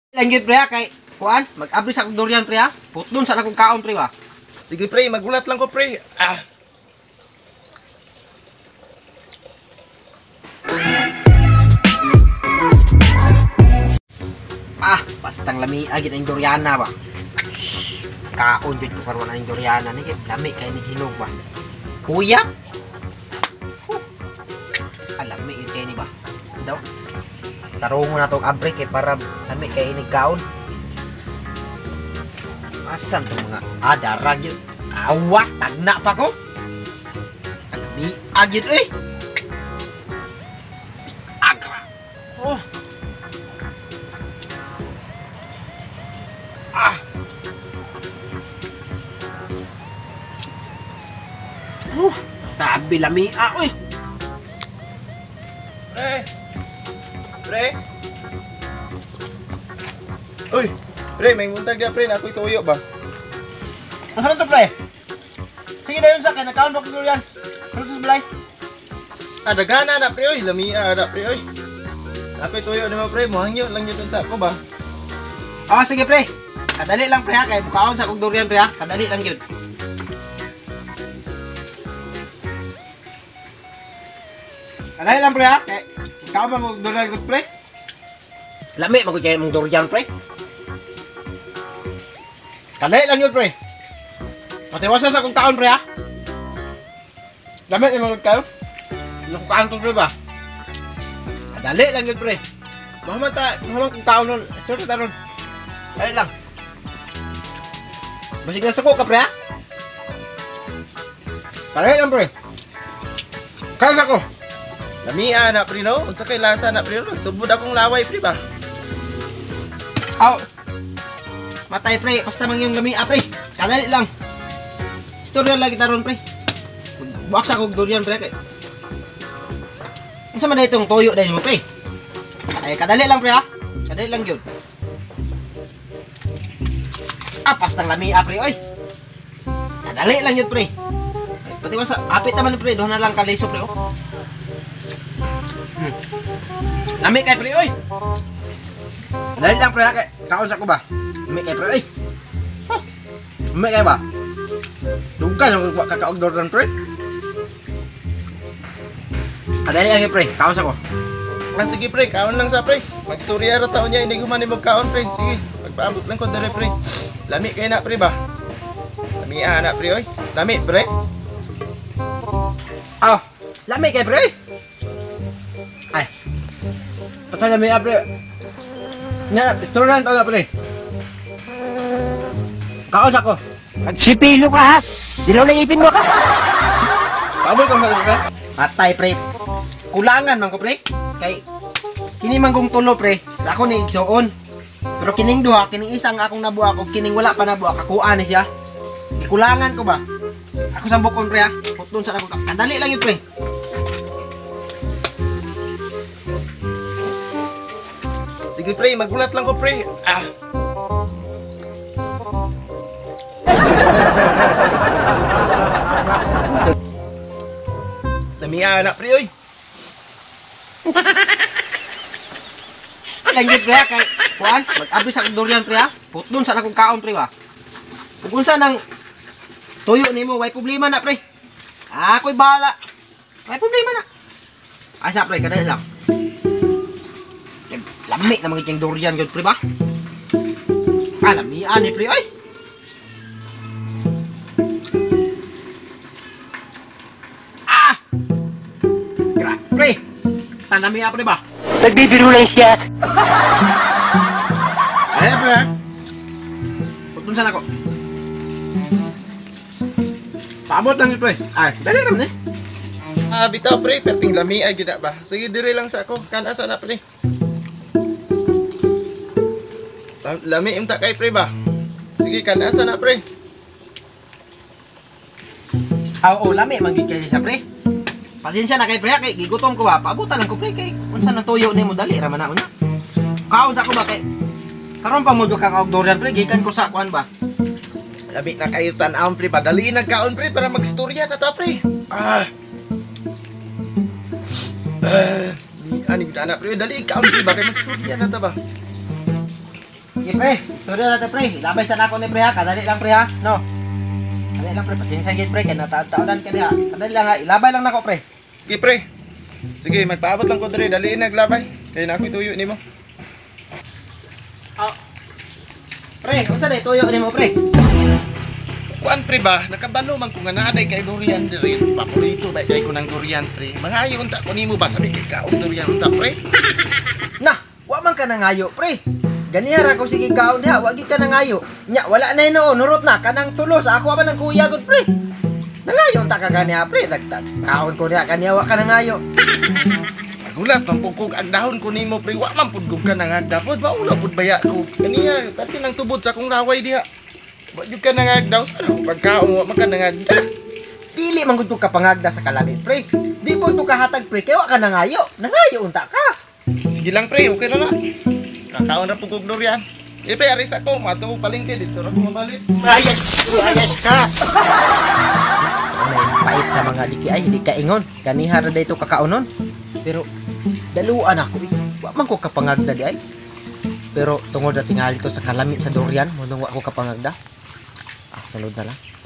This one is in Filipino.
Langgit pre ha, kay kuan, mag-abri sa akong durian pre ha. Putdon sa akong kaon pre ba. Sige pre, magulat lang ko pre. Pastang lami agit ang duriana ba. Kaon jud ko karon ang duriana ni lami kay ni hinog ba. Kuyat. Alami yun kay ni ba. Daw. Tarong mo na tong abri kay para lami kay ini kaon. Asam tong mga darag yun. Awa, tagna pa ko. Alami agit eh. Agra. Oh. Tabi lami oy. Pre. Pre. Uy, pre, may muntag dia pre, na ako'y tuyo ba? Ano to pre? Sige dayon sa kay nakaon ba ko durian. Ano sa balay? Dagana na pre oy, lamia na pre oy. Ako'y tuyo naman pre, mohangyo lang yun unta ko ba? Sige pre. Kadali lang pre ha kay bukaon sa kong durian pre ha. Kadali lang yun. Kadali lang pre ha kay ikaw ba mo durian ko pre? Lami magud kay mong durian pre. Kadali lang yun pre. Matiwasa sa kong taon pre ha. Lami ni magud kayo. Nakukaan to pre ba? Kadali lang yun pre. Mahamang kong taon nun. Sure ta nun. Kadali lang. Masig na sako ka pre ha? Kadali lang pre. Kaya ko. Lamia na pre no? Unsa kay lasa na pre no? Tubod akong laway pre ba? Matay pre, basta mang yung lamia pre. Kadali lang. Istorya lang kita ron pre. Buwak sa kong durian pre kay. Unsa man na itong toyo dahil mo pre? Ay kadali lang pre ha. Kadali lang yun. Pastang lamia pre oy. Kadali lang yun pre. Pati ba sa apit naman pre, doon na lang kaliso pre oh. Lami kay pre oy. Dali lang pre kay kaon sa ko ba? Lami kay pre oy. Lami kay ba? Dugan ang kaka-outdoor ron pre. Dali lang pre, kaon sa ko. Sige pre, kaon lang sa pre. Magstorya ra taon niya hindi ko man imong kaon pre. Sige, magpaabot lang ko dali pre. Lami kay na pre ba? Lami na pre oy. Lami pre. Lami kay pre. Ay. Pasal lami pre. Nga, restaurant to pre. Kaon sa ko. Magsipilo ka ha! Dilaw na ipin mo ka! Paabot ko pre. Patay pre. Kulangan man ko pre. Kay kini manggong tulo pre. Sa ako ni igsoon. Pero kining duha, kining isang akong nabuak o kining wala pa nabuak, akuan ni siya. Ikulangan ko ba? Ako sa bukon pre ha. Putun sa ako. Kadali lang yun pre. Sige pre, magulat lang ko pre. Lamia na pre oy. Langgit pre ha kay kuan, mag-abri sa akong durian pre ha. Putdon sa akong kaon pre ba. Kung unsa nang tuyo nimo, way problema na pre. Ako'y bahala. Way problema na. Asa pre, kadali lang. Lami na mga durian yun pre ba? Lamian ni pre oy. Pre, tanamia pre ba? Nagbibiro lang siya! Ay pre ha. Putun sana ko. Paabot lang ni pre. Ay, dali naman eh. Bitaw pre, perting lami ay gina ba? Sige dire lang sa ako, kana sa na pre. Lami imta kay pre ba? Sige kana sa na pre. Lami manggid kay sa pre. Pasensya na kay pre kay gigutom ko ba. Paabutan lang ko pre kay unsa nang tuyo nimo dali ra man na unya. Kaon sa ko ba kay karon pa mo ka outdooran pre gikan ko sa kuan ba. Lami na kayo tan-aon pre, padali nagkaon pre para magstorya na ta pre. Ani kita anak pre, dali kaon pre ba kay magstorya na ta ba. Sige pre, istorya natin pre. Labay sa nako ni pre ha, kadali lang pre ha. No. Kadali lang pre, pasensya gid pre kay nataon-taonan ka diha. Kadali lang ha, ilabay lang nako pre. Sige pre. Sige, magpaabot lang ko diri, daliin naglabay. Kay na ako ituyo nimo. Oh. Pre, unsa day tuyo nimo pre? Kuan pre ba, nakabalo man ko nga naaday kay durian diri. Paborito ba kay ko ng durian pre. Mangayo unta ko nimo ba kami kay kaon durian unta pre. Nah, wa man ka nangayo pre. Ganihara ko sige kaon diha, wa gid ka nangayo. Nya wala na ino, nurot na kanang tulo sa ako man ang kuya gud pre. Nangayo ta ka ganiha pre, dagdag. Kaon ko diha kaniya wa ka nangayo. Magulat man pugkog ang dahon ko nimo pre, wa man pud ka nangagda pod, maula pud baya ko. Kaniya pati nang tubod sa akong laway diha. Wa jud ka nangagdaw sa akong pagkaon, wa man ka nangagda. Dili man gud ko kapangagda sa kalamit pre. Di po to kahatag pre, kay wa ka nangayo. Nangayo unta ka. Sige lang pre, okay na na. Kakaon na pugkog durian. Pre, aris ako, mato palengke dito ra ko mabalik. Layas ka! May pait sa mga diki ay hindi kaingon. Ganihara day to kakaunon. Pero daluan ako eh. Wa man ko kapangagda di ay. Pero tungod na tingali to sa kalamit sa durian, mo nang wa ko kapangagda. Ah, sunod na lang.